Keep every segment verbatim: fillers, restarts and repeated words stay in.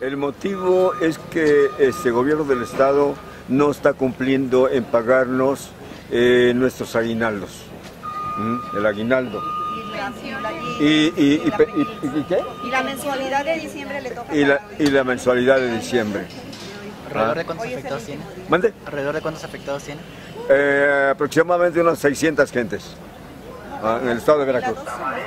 El motivo es que este gobierno del estado no está cumpliendo en pagarnos eh, nuestros aguinaldos, ¿Mm? el aguinaldo. Y, y, y, y, y, y, ¿y qué? Y la mensualidad de diciembre le toca. Y la, y la mensualidad de diciembre. ¿Alrededor de cuántos afectados tiene? ¿Mande? ¿Alrededor de cuántos afectados tiene? Eh, aproximadamente unas seiscientas gentes ah, en el estado de Veracruz.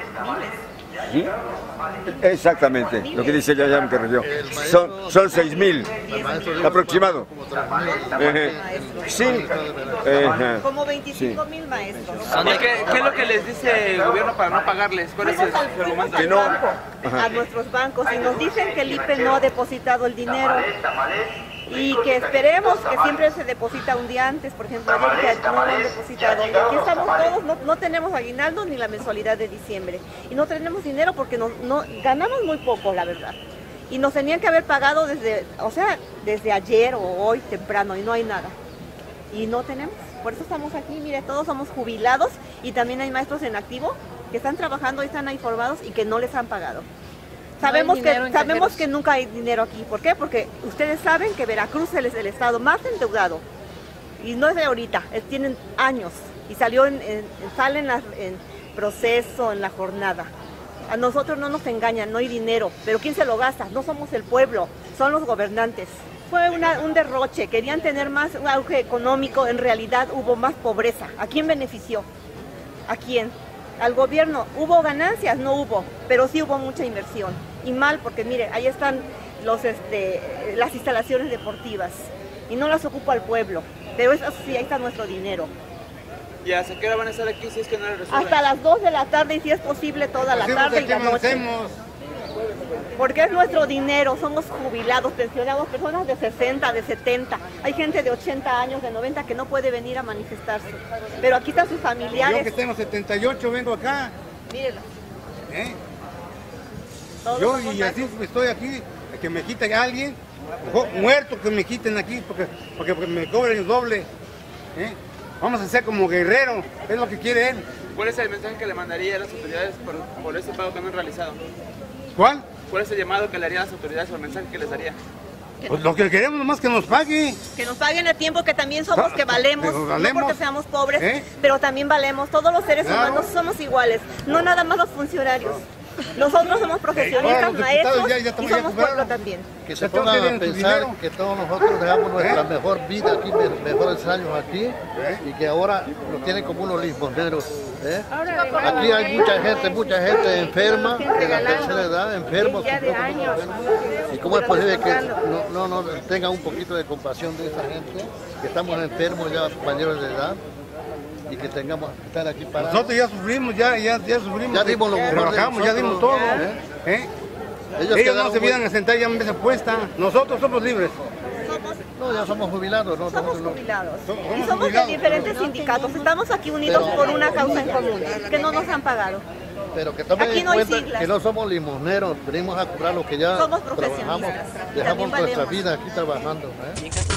¿Sí? Exactamente, lo que dice Yayam que regió. Son, son seis mil aproximado. Eh, sí. Eh, Como veinticinco mil sí. maestros. ¿Y qué, qué es lo que les dice el gobierno para no pagarles? ¿Cuál es el argumento? Que no, a nuestros bancos y nos dicen que el I P E no ha depositado el dinero y que esperemos que siempre se deposita un día antes. Por ejemplo, ayer que no lo han depositado. Y aquí estamos todos, no, no tenemos aguinaldo ni la mensualidad de diciembre y no tenemos dinero porque no, no ganamos muy poco, la verdad. Y nos tenían que haber pagado desde, o sea, desde ayer o hoy temprano y no hay nada. Y no tenemos, por eso estamos aquí, mire, todos somos jubilados y también hay maestros en activo que están trabajando y están ahí formados y que no les han pagado. Sabemos, no que, sabemos que nunca hay dinero aquí. ¿Por qué? Porque ustedes saben que Veracruz es el estado más endeudado. Y no es de ahorita, es, tienen años. Y salió en, en, sale en, la, en proceso, en la jornada. A nosotros no nos engañan, no hay dinero. Pero ¿quién se lo gasta? No somos el pueblo, son los gobernantes. Fue una, un derroche, querían tener más un auge económico, en realidad hubo más pobreza. ¿A quién benefició? ¿A quién? Al gobierno. ¿Hubo ganancias? No hubo, pero sí hubo mucha inversión. Y mal, porque mire, ahí están los, este, las instalaciones deportivas y no las ocupa el pueblo, pero eso sí, ahí está nuestro dinero. ¿Y hasta qué hora van a estar aquí si es que no les resuelven? Hasta las dos de la tarde y si es posible toda la tarde y la noche. Porque es nuestro dinero, somos jubilados, pensionados, personas de sesenta, de setenta. Hay gente de ochenta años, de noventa que no puede venir a manifestarse. Pero aquí están sus familiares. Yo que tengo setenta y ocho vengo acá. Mírenlo. ¿Eh? Yo y así estoy aquí, que me quite alguien, muerto que me quiten aquí, porque, porque, porque me cobren el doble. ¿Eh? Vamos a ser como guerreros, es lo que quiere él. ¿Cuál es el mensaje que le mandaría a las autoridades por, por ese pago que no han realizado? ¿Cuál? ¿Cuál es el llamado que le haría a las autoridades o el mensaje que les daría? Pues lo que queremos nomás que nos pague. Que nos paguen a tiempo, que también somos, que valemos, valemos. No porque seamos pobres, ¿Eh? pero también valemos. Todos los seres claro. humanos somos iguales, no nada más los funcionarios. Nosotros somos profesionistas, eh, maestros ya, ya y somos pueblo también. Que se pongan a pensar que todos nosotros dejamos nuestra ¿Eh? mejor vida aquí, mejores años aquí, ¿Eh? y que ahora nos tienen como unos limosneros. ¿Eh? Aquí hay mucha gente, mucha gente enferma, de la tercera edad, enfermos. ¿Y cómo es posible que no, no, no tengan un poquito de compasión de esa gente, que estamos enfermos ya, compañeros de edad? Y que tengamos que estar aquí parados. Nosotros ya sufrimos, ya, ya, ya sufrimos. Ya dimos lo mejor trabajamos, ya dimos todo. ¿Eh? ¿Eh? Ellos, Ellos no se vienen a sentar ya en mesa puesta. Nosotros somos libres. Somos, no, ya somos jubilados. No, somos no, jubilados. Somos y somos jubilados, de diferentes pero... sindicatos. Estamos aquí unidos pero, por una causa en común, que no nos han pagado. Pero que tomen en no cuenta que no somos limosneros, venimos a cobrar lo que ya somos trabajamos, dejamos nuestra vida aquí trabajando. ¿Eh?